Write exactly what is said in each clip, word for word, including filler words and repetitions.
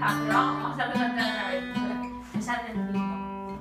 però sapeva andare pensate nel film.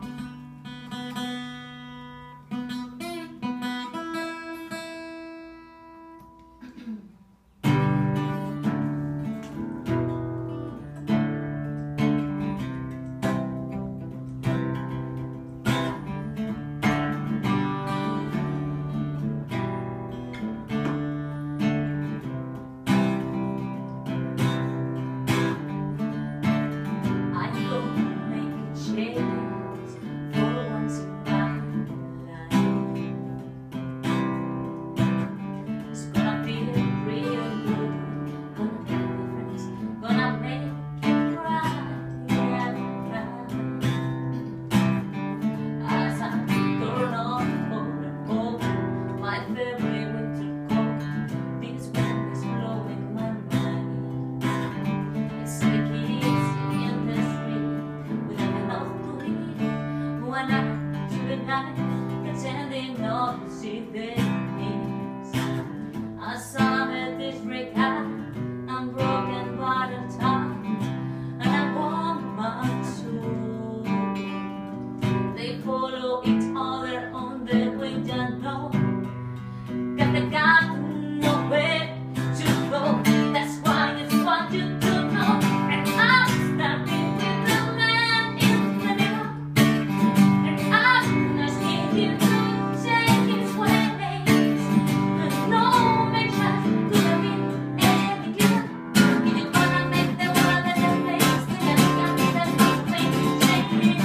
Pretending not to see things. I saw that this break out. I'm broken by the time, and I want my soul. They follow each other on the way down low. Got the got no way to go. That's why it's what you do know. And I'm standing with the man in the mirror, and I'm asking him to take his ways. And no measure could have been any clearer. If you wanna make the world a better place, then you got me that one way to take it.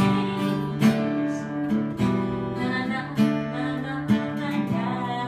Na na na na na na.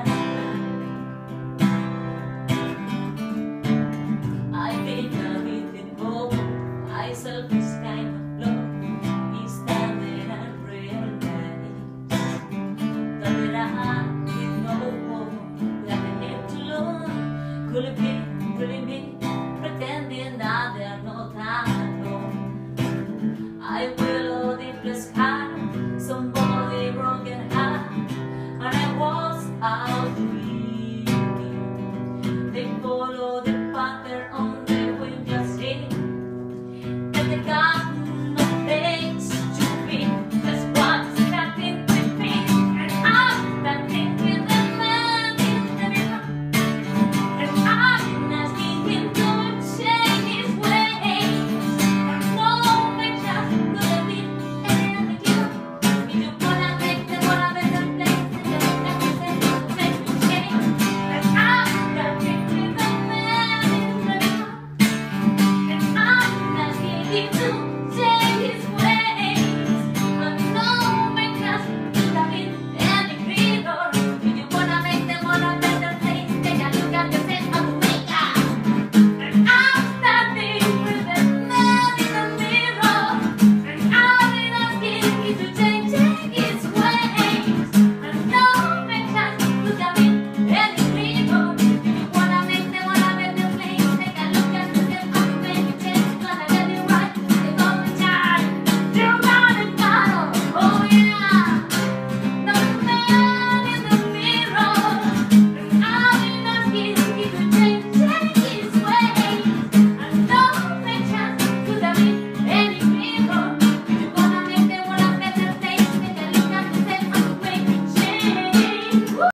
I've been a bit involved. I serve this kind of love. Is that that I realize that I didn't know that I had to learn. Could it be, could it be pretending that there's no time at all? I will deeply sky somebody broken heart, and I was out dreaming. They follow the pattern on the wind, just see that they got no place to be. That's what's happening with me, and I'm standing with the man in the mirror, and I'm asking him to change his ways. And no measure could have been any clearer. If you wanna make the world a better place, then you got to say, make me change. And I'm standing with the man in the mirror, and I'm asking him to